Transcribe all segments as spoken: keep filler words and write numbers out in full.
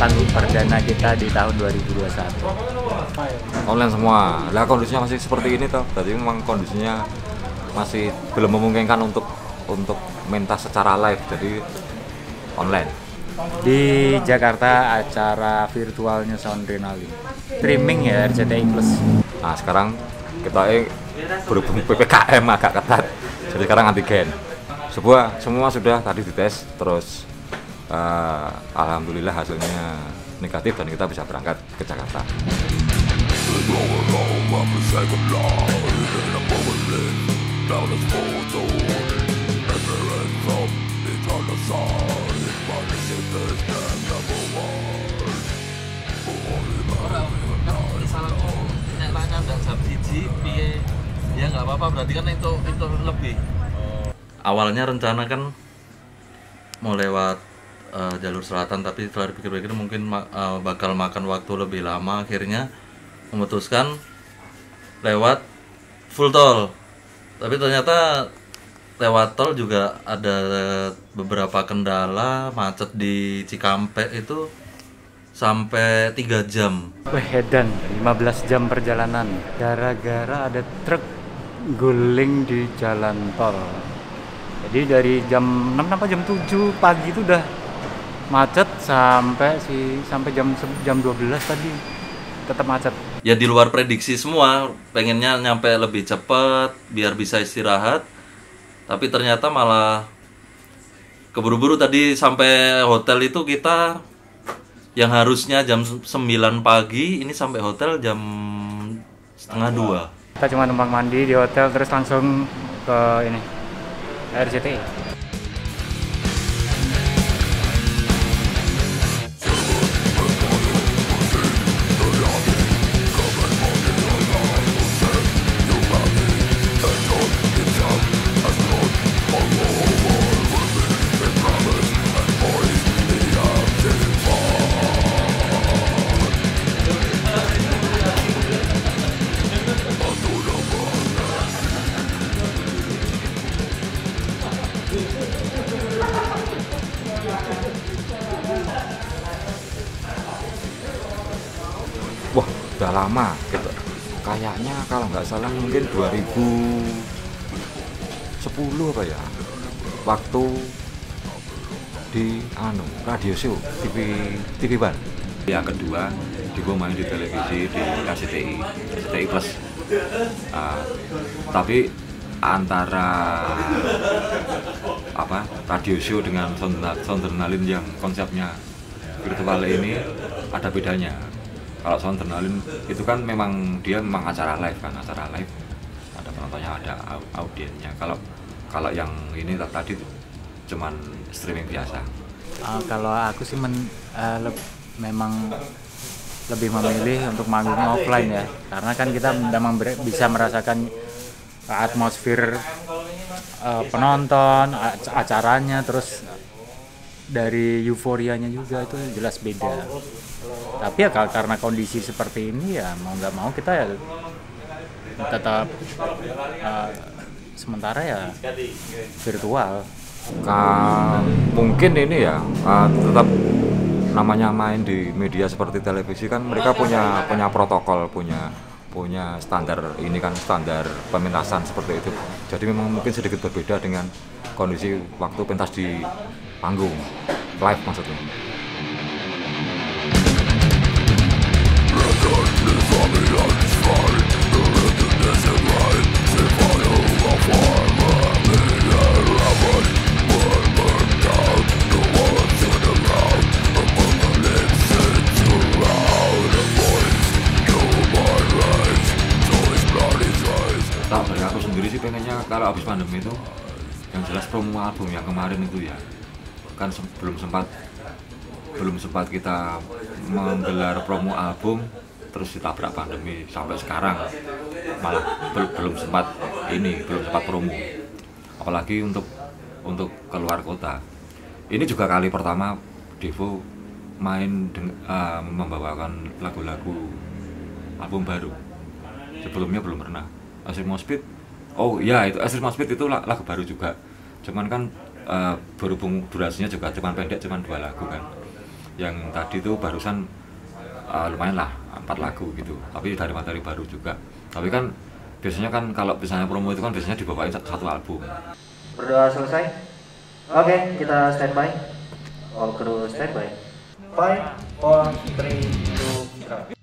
panggung perdana kita di tahun dua ribu dua puluh satu. Online semua. Lah kondisinya masih seperti ini toh. Berarti memang kondisinya masih belum memungkinkan untuk untuk mentas secara live, jadi online. Di Jakarta acara virtualnya Soundrenalin, streaming ya R C T I Plus. Nah sekarang kita eh, berhubung P P K M agak ketat, jadi sekarang antigen. Sebuah semua sudah tadi dites, terus uh, alhamdulillah hasilnya negatif dan kita bisa berangkat ke Jakarta. Ya nggak apa-apa, berarti kan itu itu lebih. Awalnya rencana kan mau lewat uh, jalur selatan, tapi setelah dipikir-pikir mungkin ma uh, bakal makan waktu lebih lama. Akhirnya memutuskan lewat full tol. Tapi ternyata lewat tol juga ada beberapa kendala, macet di Cikampek itu sampai tiga jam. Wedan, lima belas jam perjalanan gara-gara ada truk guling di jalan tol. Jadi dari jam enam sampai jam tujuh pagi itu udah macet sampai si sampai jam jam dua belas tadi tetap macet. Ya di luar prediksi semua, pengennya nyampe lebih cepat biar bisa istirahat. Tapi ternyata malah keburu-buru tadi sampai hotel itu kita yang harusnya jam sembilan pagi, ini sampai hotel jam setengah dua. Kita cuma numpang mandi di hotel terus langsung ke ini R C T I. Wah, udah lama gitu. Kayaknya kalau nggak salah mungkin dua ribu sepuluh apa ya, waktu di anu radio show T V T V One. Yang kedua, Divo main di televisi di R C T I, R C T I Plus. Uh, tapi antara apa radio show dengan Soundrenalin yang konsepnya virtual ini ada bedanya. Kalau Soundrenalin itu kan memang dia memang acara live kan, acara live ada penontonnya, ada audiensnya. Kalau kalau yang ini tadi cuman streaming biasa. Uh, kalau aku sih men, uh, le memang lebih memilih untuk manggung offline ya, karena kan kita memang bisa merasakan atmosfer uh, penonton, acaranya, terus dari euforianya juga itu jelas beda. Tapi ya karena kondisi seperti ini ya mau nggak mau kita ya tetap uh, sementara ya virtual. Ka mungkin ini ya uh, tetap namanya main di media seperti televisi kan mereka punya punya protokol, punya punya standar ini kan, standar pementasan seperti itu. Jadi memang mungkin sedikit berbeda dengan kondisi waktu pentas di panggung live maksudnya. Tak dari aku sendiri sih pengennya kalau habis pandemi itu yang jelas promo album yang kemarin itu ya kan se belum sempat belum sempat kita menggelar promo album, terus ditabrak pandemi sampai sekarang malah bel belum sempat ini belum sempat promo, apalagi untuk untuk keluar kota. Ini juga kali pertama Devo main uh, membawakan lagu-lagu album baru, sebelumnya belum pernah. Asri Mospit, oh iya itu Asri Mospit itu lagu baru juga, cuman kan uh, berhubung durasinya juga cuman pendek, cuman dua lagu kan. Yang tadi itu barusan uh, lumayan lah empat lagu gitu, tapi dari materi baru juga. Tapi kan biasanya kan kalau misalnya promo itu kan biasanya dibawain satu album. Berdoa selesai? Oke, kita standby. All crew standby. Five, four, three, two, one.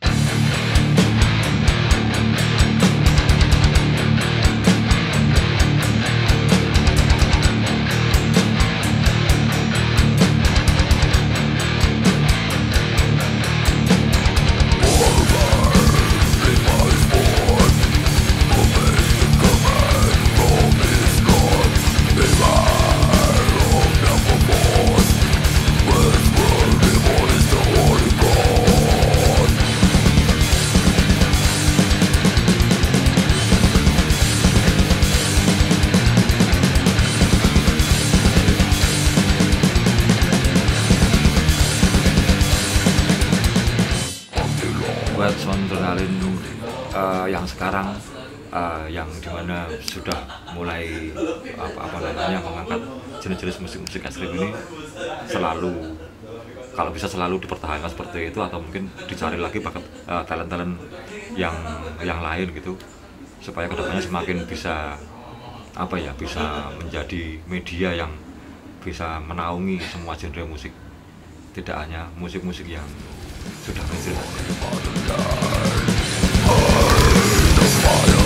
Buat sound adrenalin uh, yang sekarang uh, yang dimana sudah mulai apa, apa namanya mengangkat jenis-jenis musik-musik ekstrim ini, selalu kalau bisa selalu dipertahankan seperti itu, atau mungkin dicari lagi bakat uh, talent-talent yang yang lain gitu, supaya kedepannya semakin bisa apa ya bisa menjadi media yang bisa menaungi semua genre musik, tidak hanya musik-musik yang sudah mainstream.